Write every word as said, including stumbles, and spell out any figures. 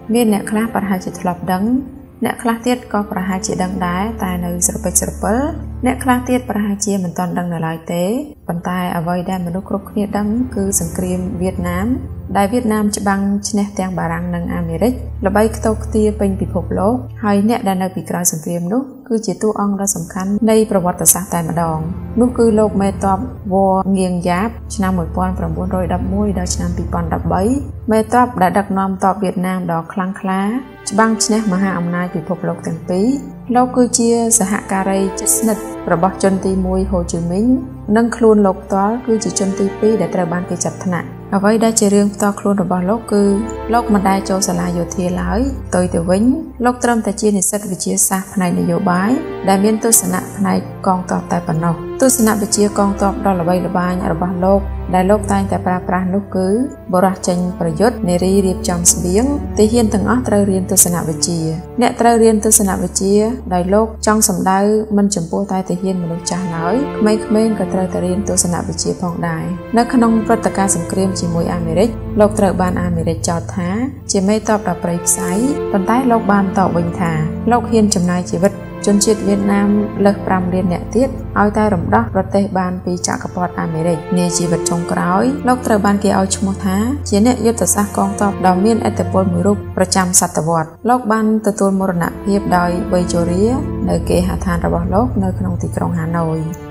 មានអ្នកខ្លះប្រហែលជាធ្លាប់ដឹងអ្នកខ្លះទៀតក៏ប្រហែលជាដឹងដែរតែនៅស្រពេចស្រពិលអ្នកខ្លះទៀតប្រហែលជាមិនទាន់ដឹងនៅឡើយទេប៉ុន្តែអ្វីដែលមនុស្សគ្រប់គ្នាដឹងគឺសង្គ្រាមវៀតណាមដែលវៀតណាមច្បាំងឈ្នះទាំងបារាំងនិងអាមេរិកល្បីខ្ទោខ្ទាពេញពិភពលោកហើយអ្នកដែលនៅពីក្រោយសង្គ្រាមនោះគឺជាតួអង្គដ៏សំខាន់នៃប្រវត្តិសាស្ត្រតែម្ដងនោះគឺលោកមេតបវ៉ងៀងយ៉ាបឆ្នាំmột nghìn chín trăm mười mộtដល់ឆ្នាំhai nghìn không trăm mười baមេតបដែលដឹកនាំទ័ពវៀតណាមដ៏ខ្លាំងក្លាច្បាំងឈ្នះមហាអំណាចពិភពលោកទាំងពីរលោកគឺជាសហការីជិតស្និទ្ធរបស់ជនទីមួយហូជីមីញនិងខ្លួនលោកផ្ទាល់គឺជាជនទីពីរដែលត្រូវបានគេចាត់ថ្នាក់អ្វីដែលជារឿងផ្ទាល់ខ្លួនរបស់លោកគឺលោកមិនដែលចូលសាលាយោធាឡើយផ្ទុយទៅវិញលោកត្រឹមតែជានិស្សិតវិទ្យាសាស្ត្រផ្នែកនយោបាយដែលមានទស្សនៈផ្នែកកងទ័ពតែប៉ុណ្ណោះទស្សនវិជ្ជាកងទ័ពដ៏ល្បីល្បាញរបស់លោកដែលលោកតែងតែប្រើប្រាស់នោះគឺបរិះចេញប្រយុទ្ធនារីរៀបចំស្បៀងទាហានទាំងអស់ត្រូវរៀនទស្សនវិជ្ជាអ្នកត្រូវរៀនទស្សនវិជ្ជាដោយលោកចង់សម្ដៅមិនចំពោះតែទាហានមនុស្សចាស់ឡើយក្មេងៗក៏ត្រូវតែរៀនទស្សនវិជ្ជាផងដែរនៅក្នុងព្រឹត្តិការណ៍សង្គ្រាមជាមួយអាមេរិកលោកត្រូវបានអាមេរិកចោទថាជាមេទ័ពដ៏ព្រៃផ្សៃប៉ុន្តែលោកបានតបវិញថាលោកហ៊ានចំណាយជីវិតជនជាតិវៀតណាមលើសប្រាំលានអ្នកទៀតឲ្យតែរំដោះប្រទេសបានពីចក្រពត្តិអាមេរិកនាជីវិតចុងក្រោយលោកត្រូវបានគេឲ្យឈ្មោះថាជាអ្នកយុទ្ធសាស្ត្រកងទ័ពដ៏មានឥទ្ធិពលមួយរូបប្រចាំសតវត្សលោកបានទទួលមរណភាពដោយវ័យជរានៅគេហដ្ឋានរបស់លោកនៅក្នុងទីក្រុងហាណូយ